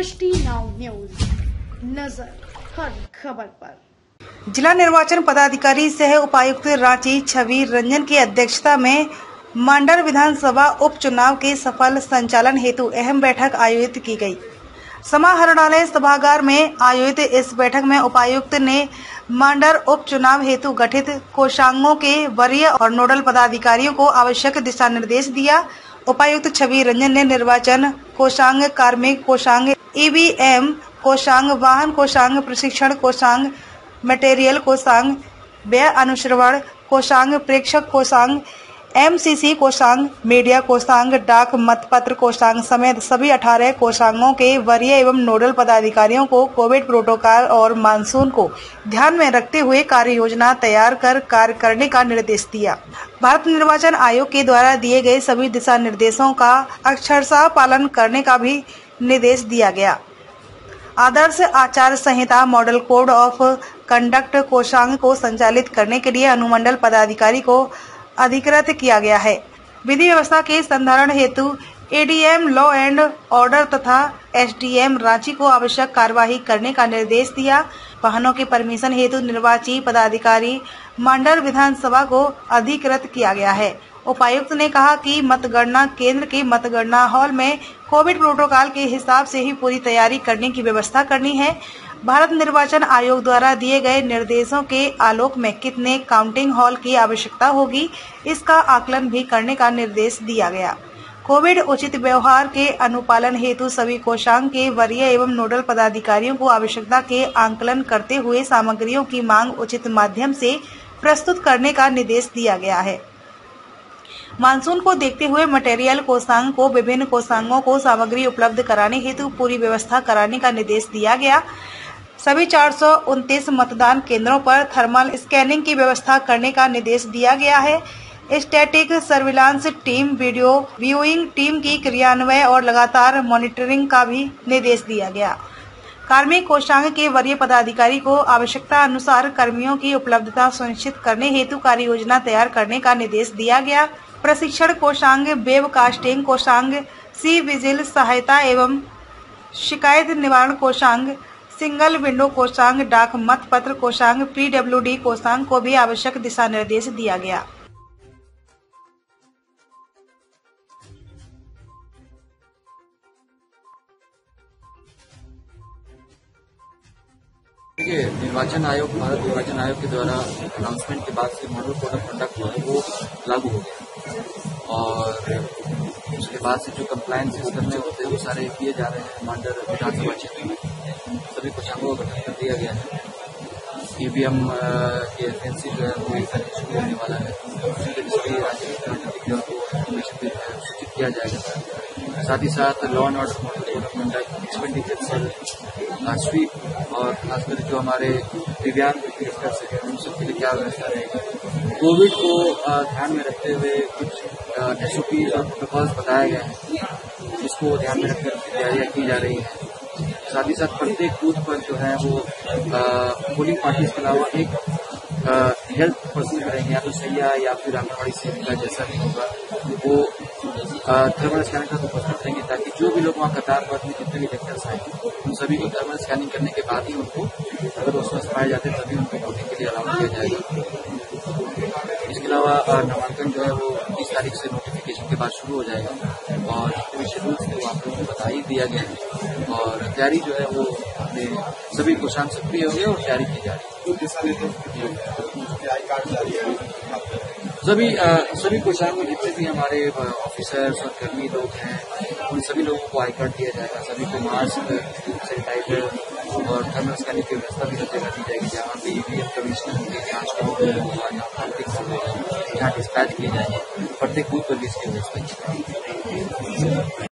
दृष्टि now news, नजर हर खबर पर। जिला निर्वाचन पदाधिकारी सह उपायुक्त रांची छवि रंजन की अध्यक्षता में मांडर विधानसभा उपचुनाव के सफल संचालन हेतु अहम बैठक आयोजित की गई। समाहरणालय सभागार में आयोजित इस बैठक में उपायुक्त ने मांडर उपचुनाव हेतु गठित कोषांगों के वरीय और नोडल पदाधिकारियों को आवश्यक दिशा निर्देश दिया। उपायुक्त छवि रंजन ने निर्वाचन कोषांग, कार्मिक कोषांग, ईवीएम कोषांग, वाहन कोषांग, प्रशिक्षण कोषांग, मटेरियल कोषांग, व्यय अनुश्रवण कोषांग, प्रेक्षक कोषांग, एमसीसी कोषांग, मीडिया कोषांग, डाक मतपत्र कोषांग समेत सभी 18 कोषांगों के वरीय एवं नोडल पदाधिकारियों को कोविड प्रोटोकॉल और मानसून को ध्यान में रखते हुए कार्य योजना तैयार कर कार्य करने का निर्देश दिया। भारत निर्वाचन आयोग के द्वारा दिए गए सभी दिशा निर्देशों का अक्षरशः पालन करने का भी निर्देश दिया गया। आदर्श आचार संहिता मॉडल कोड ऑफ कंडक्ट कोषांग को संचालित करने के लिए अनुमंडल पदाधिकारी को अधिकृत किया गया है। विधि व्यवस्था के संधारण हेतु एडीएम लॉ एंड ऑर्डर तथा एसडीएम रांची को आवश्यक कार्यवाही करने का निर्देश दिया। वाहनों के परमिशन हेतु निर्वाची पदाधिकारी मांडर विधानसभा को अधिकृत किया गया है। उपायुक्त ने कहा कि मतगणना केंद्र के मतगणना हॉल में कोविड प्रोटोकॉल के हिसाब से ही पूरी तैयारी करने की व्यवस्था करनी है। भारत निर्वाचन आयोग द्वारा दिए गए निर्देशों के आलोक में कितने काउंटिंग हॉल की आवश्यकता होगी, इसका आकलन भी करने का निर्देश दिया गया। कोविड उचित व्यवहार के अनुपालन हेतु सभी कोषांग के वरीय एवं नोडल पदाधिकारियों को आवश्यकता के आकलन करते हुए सामग्रियों की मांग उचित माध्यम से प्रस्तुत करने का निर्देश दिया गया है। मानसून को देखते हुए मटेरियल कोषांग को विभिन्न कोषांगों को सामग्री उपलब्ध कराने हेतु पूरी व्यवस्था कराने का निर्देश दिया गया। सभी 429 मतदान केंद्रों पर थर्मल स्कैनिंग की व्यवस्था करने का निर्देश दिया गया है। Static surveillance team, video viewing team की क्रियान्वय और लगातार मॉनिटरिंग का भी निर्देश दिया गया। कार्मिक कोषांग के वरीय पदाधिकारी को आवश्यकता अनुसार कर्मियों की उपलब्धता सुनिश्चित करने हेतु कार्य योजना तैयार करने का निर्देश दिया गया। प्रशिक्षण कोषांग, वेबकास्टिंग कोषांग, सी विजिल सहायता एवं शिकायत निवारण कोषांग, सिंगल विंडो कोषांग, डाक मतपत्र कोषांग, पीडब्ल्यूडी कोषांग को भी आवश्यक दिशा निर्देश दिया गया। देखिए, निर्वाचन आयोग, भारत निर्वाचन आयोग के द्वारा अनाउंसमेंट के बाद से मॉडल कोड ऑफ कंडक्ट जो है वो लागू हो गया और उसके बाद से जो कंप्लायंसेस करने होते हैं वो सारे किए जा रहे हैं। मांडर विधानसभा क्षेत्र में सभी कोषांगों का गठन कर दिया गया है। ईवीएम की एफिशिएंसी जो है वो एक तारीख शुरू होने वाला है। सभी राज्य को सूचित किया जाएगा। साथ ही साथ law and order model code of conduct, expenditure cell, sweep और खासकर जो हमारे दिव्यांग क्रिकेटर्स हैं उन सबके लिए क्या व्यवस्था रहेगी। कोविड को ध्यान में रखते हुए कुछ एसओपी और प्रोटोकॉल्स बताए गए हैं, जिसको ध्यान में रखकर तैयारियां की जा रही हैं। साथ ही साथ प्रत्येक बूथ पर जो है वो पोलिंग पार्टीज के अलावा एक हेल्थ पर्सन रहेंगे, या तो सैया या फिर आंगनबाड़ी सेविका, जैसा भी होगा वो थर्मल स्कैनिंग का उपस्थित रहेंगे, ताकि जो भी लोग वहाँ कतार पर जितने भी इलेक्टर्स आए उन सभी को थर्मल स्कैनिंग करने के बाद ही उनको, अगर वो स्वस्थ पाए जाते हैं तभी उनको वोटिंग के लिए अलाउ किया जाएगा। इसके अलावा नामांकन जो है वो 30 तारीख से नोटिफिकेशन के बाद शुरू हो जाएगा और जितने भी शेड्यूल्स थे वो आप लोगों को बता ही दिया गया है और तैयारी जो है वो अपने सभी कोषांग सक्रिय हो गए और तैयारी की जा रही है। सभी कोषांग में जितने भी हमारे ऑफिसर्स और कर्मी लोग हैं उन सभी लोगों को आई कार्ड दिया जाएगा। सभी को मास्क, सैनिटाइजर और थर्मल स्कैनिंग की व्यवस्था भी हर जगह दी जाएगी। जहाँ पे ईवीएम कमीशनर होंगे, जांच काउंटर होगा, जहाँ डिस्पैच किए जाएंगे, प्रत्येक बूथ पर भी इसकी व्यवस्था की जाएगी।